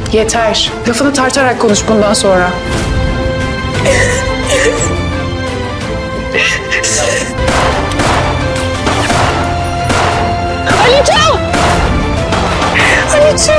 Yeter. Lafını tartarak konuş bundan sonra. Aliço! Aliço!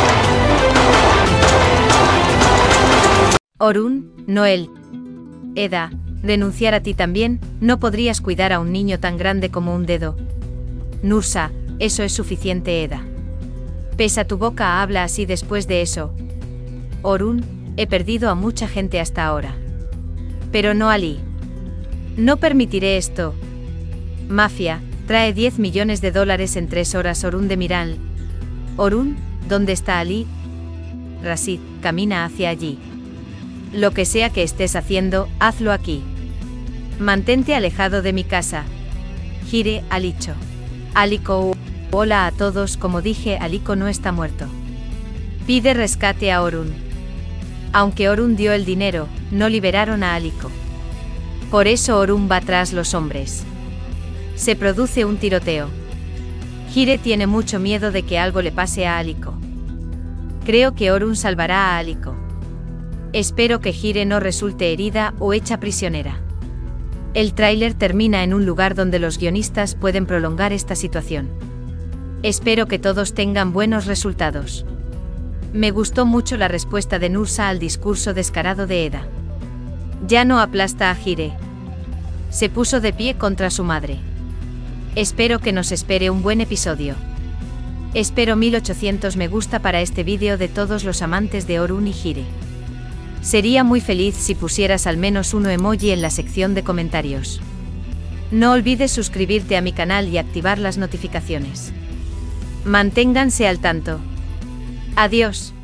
Orun, Noel. Eda, renunciar a ti también, no podrías cuidar a un niño tan grande como un dedo. Nursa, eso es suficiente, Eda. Pesa tu boca, habla así después de eso. Orun, he perdido a mucha gente hasta ahora. Pero no Ali. No permitiré esto. Mafia, trae $10 millones en 3 horas. Orun de Miral. Orun, ¿dónde está Ali? Rashid, camina hacia allí. Lo que sea que estés haciendo, hazlo aquí. Mantente alejado de mi casa. Gire, Alicho. Aliko. Hola a todos, como dije, Aliko no está muerto. Pide rescate a Orun. Aunque Orun dio el dinero, no liberaron a Aliko. Por eso Orun va tras los hombres. Se produce un tiroteo. Gire tiene mucho miedo de que algo le pase a Aliko. Creo que Orun salvará a Aliko. Espero que Gire no resulte herida o hecha prisionera. El tráiler termina en un lugar donde los guionistas pueden prolongar esta situación. Espero que todos tengan buenos resultados. Me gustó mucho la respuesta de Nursa al discurso descarado de Eda. Ya no aplasta a Gire. Se puso de pie contra su madre. Espero que nos espere un buen episodio. Espero 1800 me gusta para este vídeo de todos los amantes de Orun y Gire. Sería muy feliz si pusieras al menos un emoji en la sección de comentarios. No olvides suscribirte a mi canal y activar las notificaciones. Manténganse al tanto. Adiós.